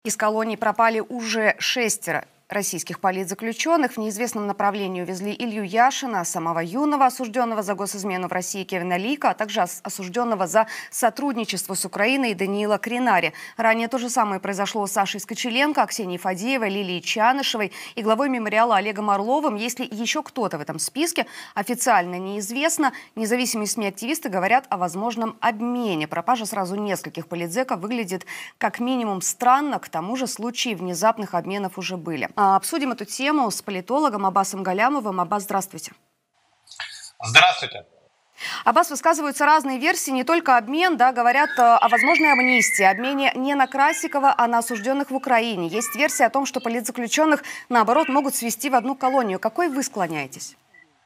Из колоний пропали уже 6 российских политзаключенных. В неизвестном направлении увезли Илью Яшина, самого юного осужденного за госизмену в России Кевина Лика, а также осужденного за сотрудничество с Украиной Даниила Кринари. Ранее то же самое произошло с Сашей Скочеленко, Ксенией Фадеевой, Лилией Чанышевой и главой мемориала Олегом Орловым. Если еще кто-то в этом списке, официально неизвестно. Независимые СМИ-активисты говорят о возможном обмене. Пропажа сразу нескольких политзеков выглядит как минимум странно. К тому же случаи внезапных обменов уже были. Обсудим эту тему с политологом Аббасом Галямовым. Аббас, здравствуйте. Здравствуйте. Аббас, высказываются разные версии, не только обмен, говорят о возможной амнистии, обмене не на Красикова, а на осужденных в Украине. Есть версия о том, что политзаключенных, наоборот, могут свести в одну колонию. Какой вы склоняетесь?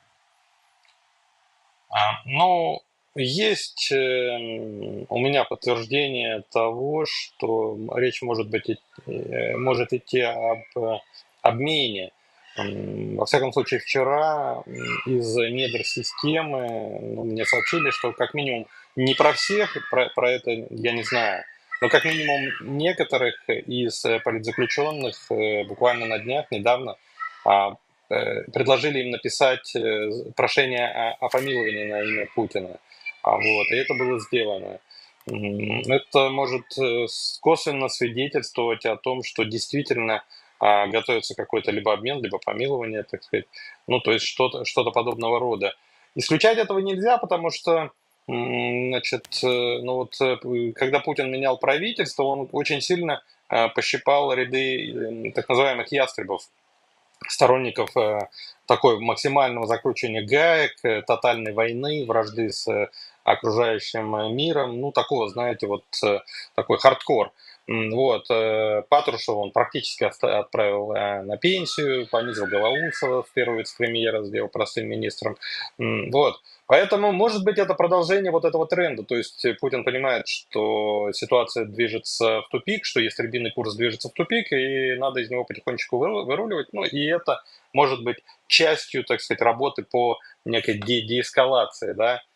Есть у меня подтверждение того, что речь может идти об обмене. Во всяком случае, вчера из недр системы мне сообщили, что как минимум не про всех, про это я не знаю, но как минимум некоторых из политзаключенных буквально на днях, недавно, предложили им написать прошение о помиловании на имя Путина. И это было сделано. Это может косвенно свидетельствовать о том, что действительно готовится какой-то либо обмен, либо помилование, так сказать. То есть что-то подобного рода. Исключать этого нельзя, потому что, когда Путин менял правительство, он очень сильно пощипал ряды так называемых ястребов, сторонников такой максимального закручивания гаек, тотальной войны, вражды с окружающим миром, такого, знаете, такой хардкор. Патрушева он практически отправил на пенсию, понизил Голоусова, в первого вице-премьера сделал простым министром. Поэтому, может быть, это продолжение этого тренда. То есть Путин понимает, что ситуация движется в тупик, что ястребиный курс движется в тупик, и надо из него потихонечку выруливать. И это может быть частью, так сказать, работы по некой деэскалации,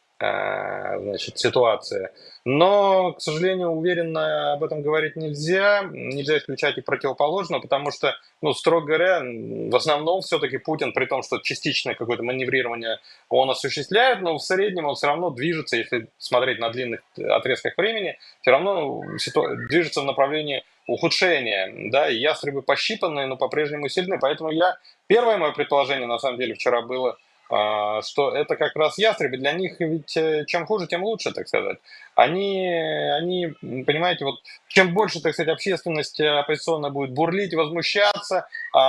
ситуации. Но, к сожалению, уверенно об этом говорить нельзя. Нельзя исключать и противоположное, потому что, строго говоря, в основном все-таки Путин, при том, что частичное какое-то маневрирование он осуществляет, но в среднем он все равно движется, если смотреть на длинных отрезках времени, все равно движется в направлении ухудшения. И ястребы пощипанные, но по-прежнему сильны. Поэтому первое мое предположение, на самом деле, вчера было, что это как раз ястребы. Для них ведь чем хуже, тем лучше, так сказать. Они, понимаете, чем больше, так сказать, общественность оппозиционная будет бурлить, возмущаться,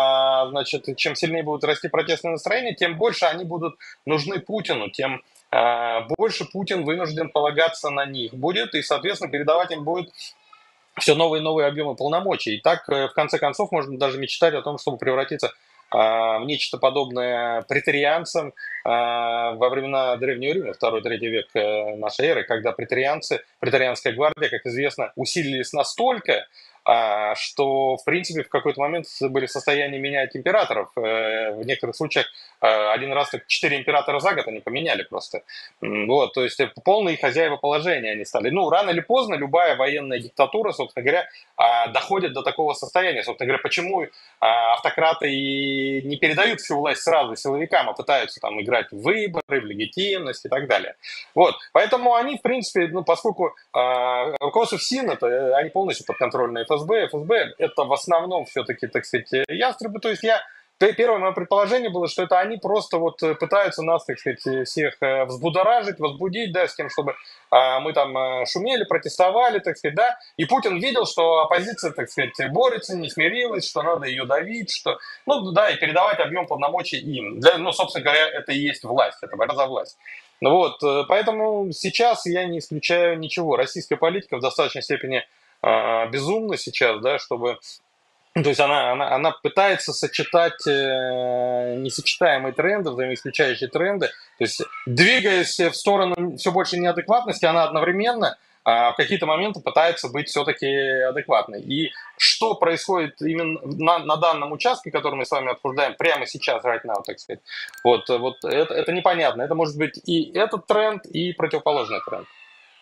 чем сильнее будут расти протестные настроения, тем больше они будут нужны Путину, тем больше Путин вынужден полагаться на них будет, и, соответственно, передавать им будет все новые и новые объемы полномочий. И так, в конце концов, можно даже мечтать о том, чтобы превратиться в нечто подобное преторианцам во времена Древнего Рима, 2-3 век нашей эры, когда преторианская гвардия, как известно, усилились настолько, что, в принципе, в какой-то момент были в состоянии менять императоров. В некоторых случаях один раз так 4 императора за год они поменяли просто. То есть полные хозяева положения они стали. Рано или поздно любая военная диктатура, собственно говоря, доходит до такого состояния. Собственно говоря, почему автократы и не передают всю власть сразу силовикам, а пытаются там играть в выборы, в легитимность и так далее. Поэтому они, в принципе, поскольку руководство ФСИН, они полностью подконтрольны ФСБ. ФСБ это в основном все-таки, так сказать, ястребы. То есть первое мое предположение было, что это они просто пытаются нас, так сказать, всех взбудоражить, возбудить, с тем, чтобы мы там шумели, протестовали, так сказать, И Путин видел, что оппозиция, так сказать, борется, не смирилась, что надо ее давить, что, и передавать объем полномочий им. Собственно говоря, это и есть власть, это борьба за власть. Поэтому сейчас я не исключаю ничего. Российская политика в достаточной степени безумна сейчас, чтобы... То есть она пытается сочетать несочетаемые тренды, взаимоисключающие тренды. То есть, двигаясь в сторону все большей неадекватности, она одновременно в какие-то моменты пытается быть все-таки адекватной. И что происходит именно на данном участке, который мы с вами обсуждаем прямо сейчас, right now, так сказать, это непонятно. Это может быть и этот тренд, и противоположный тренд.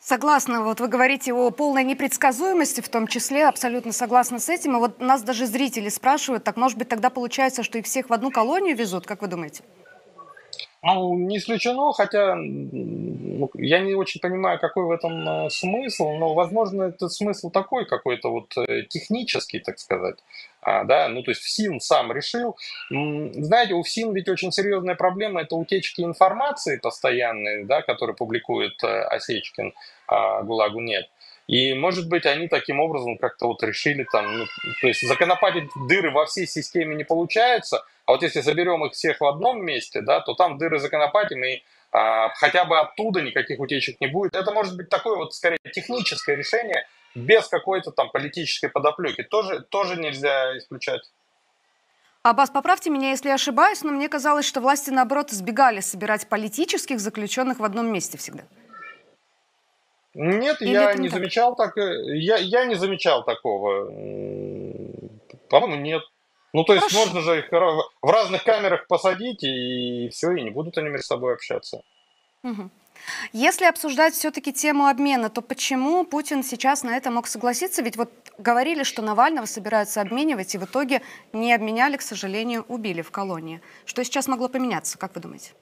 Согласна, вот вы говорите о полной непредсказуемости, в том числе, абсолютно согласна с этим. И вот нас даже зрители спрашивают, так может быть тогда получается, что их всех в одну колонию везут, как вы думаете? Ну, не исключено, хотя ну, я не очень понимаю, какой в этом смысл, но, возможно, этот смысл такой какой-то вот технический, так сказать. Да, ну, то есть ФСИН сам решил. Знаете, у ФСИН ведь очень серьезная проблема — это утечки информации постоянные, да, которые публикует Осечкин, ГУЛАГу нет. И, может быть, они таким образом как-то вот решили там, ну, то есть законопатить дыры во всей системе не получается, а вот если соберем их всех в одном месте, да, то там дыры законопатим, и хотя бы оттуда никаких утечек не будет. Это может быть такое вот скорее техническое решение, без какой-то там политической подоплеки. Тоже нельзя исключать. Аббас, поправьте меня, если я ошибаюсь, но мне казалось, что власти, наоборот, избегали собирать политических заключенных в одном месте всегда. Нет, Или я это не не так? замечал так, я не замечал такого. По-моему, нет. Ну, то есть Хорошо. можно же их в разных камерах посадить, и все, и не будут они между собой общаться. Мгм. Если обсуждать все-таки тему обмена, то почему Путин сейчас на это мог согласиться? Ведь вот говорили, что Навального собираются обменивать, и в итоге не обменяли, к сожалению, убили в колонии. Что сейчас могло поменяться, как вы думаете?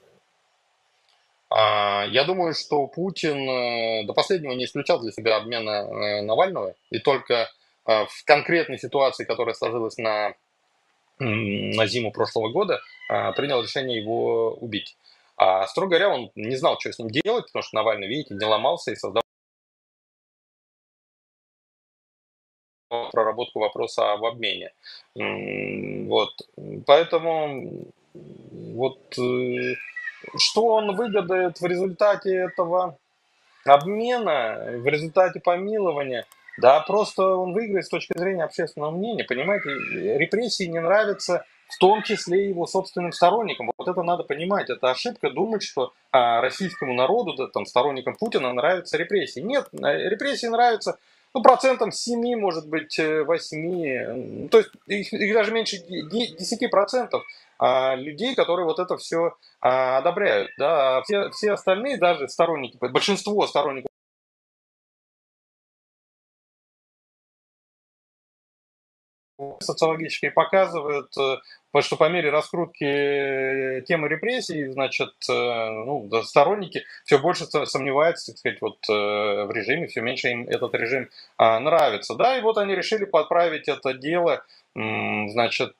Я думаю, что Путин до последнего не исключал для себя обмена Навального, и только в конкретной ситуации, которая сложилась на зиму прошлого года, принял решение его убить. Строго говоря, он не знал, что с ним делать, потому что Навальный, видите, не ломался и создал проработку вопроса об обмене. Вот. Поэтому вот что он выгодает в результате этого обмена, в результате помилования, да, просто он выиграет с точки зрения общественного мнения, понимаете, репрессии не нравятся в том числе его собственным сторонникам. Вот это надо понимать. Это ошибка думать, что российскому народу, да, там, сторонникам Путина нравятся репрессии. Нет, репрессии нравятся ну, процентом 7, может быть, 8, то есть их даже меньше 10% людей, которые вот это все одобряют. Да. А все остальные, даже сторонники, большинство сторонников социологические показывают, что по мере раскрутки темы репрессий, значит, ну, да, сторонники все больше сомневаются, так сказать, вот, в режиме, все меньше им этот режим нравится. Да, и вот они решили подправить это дело, значит,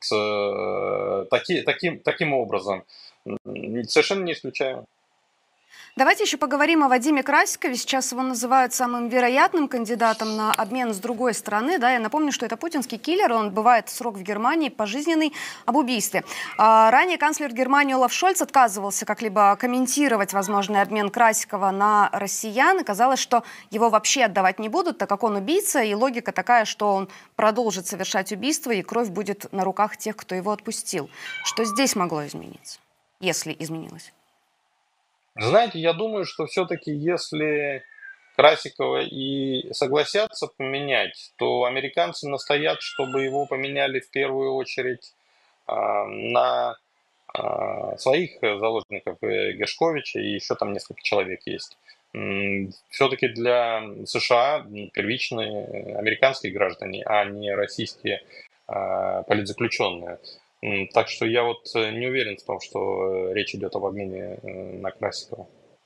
таким образом. Совершенно не исключаю. Давайте еще поговорим о Вадиме Красикове. Сейчас его называют самым вероятным кандидатом на обмен с другой стороны. Да, я напомню, что это путинский киллер. Он отбывает срок в Германии пожизненный об убийстве. Ранее канцлер Германии Олаф Шольц отказывался как-либо комментировать возможный обмен Красикова на россиян. И казалось, что его вообще отдавать не будут, так как он убийца. И логика такая, что он продолжит совершать убийство, и кровь будет на руках тех, кто его отпустил. Что здесь могло измениться, если изменилось? Знаете, я думаю, что все-таки если Красикова и согласятся поменять, то американцы настоят, чтобы его поменяли в первую очередь на своих заложников, Гершковича и еще там несколько человек есть. Все-таки для США первичные американские граждане, а не российские политзаключенные. Так что я вот не уверен в том, что речь идет об обмене на Красикова.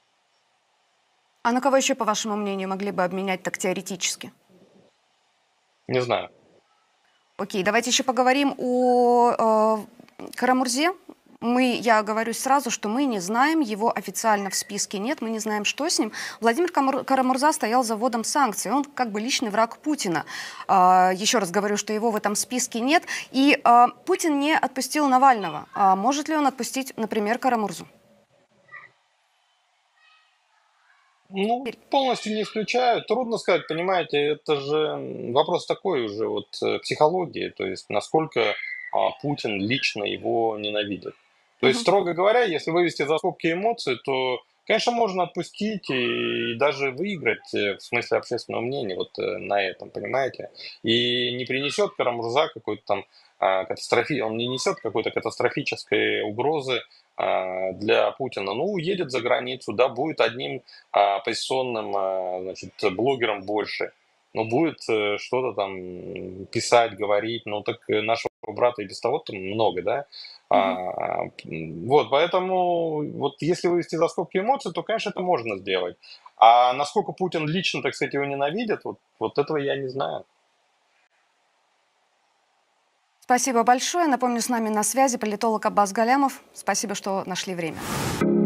А на кого еще, по вашему мнению, могли бы обменять так теоретически? Не знаю. Окей, давайте еще поговорим о Карамурзе. Я говорю сразу, что мы не знаем, его официально в списке нет, мы не знаем, что с ним. Владимир Карамурза стоял за вводом санкций, он как бы личный враг Путина. Еще раз говорю, что его в этом списке нет. И Путин не отпустил Навального. Может ли он отпустить, например, Карамурзу? Ну, полностью не исключаю. Трудно сказать, понимаете, это же вопрос такой уже вот психологии, то есть насколько Путин лично его ненавидит. То есть, Мгм. строго говоря, если вывести за скобки эмоции, то Конечно, можно отпустить и даже выиграть, в смысле общественного мнения вот на этом, понимаете? И не принесет Карамурза какой-то там он не несет какой-то катастрофической угрозы для Путина. Ну, уедет за границу, да, будет одним оппозиционным, значит, блогером больше. Ну, будет что-то там писать, говорить. Ну, так нашего брата и без того там много, да? Мгм. Вот, поэтому вот если вывести за скобки эмоций, то, конечно, это можно сделать. А насколько Путин лично, так сказать, его ненавидит, вот этого я не знаю. Спасибо большое. Напомню, с нами на связи политолог Аббас Галямов. Спасибо, что нашли время.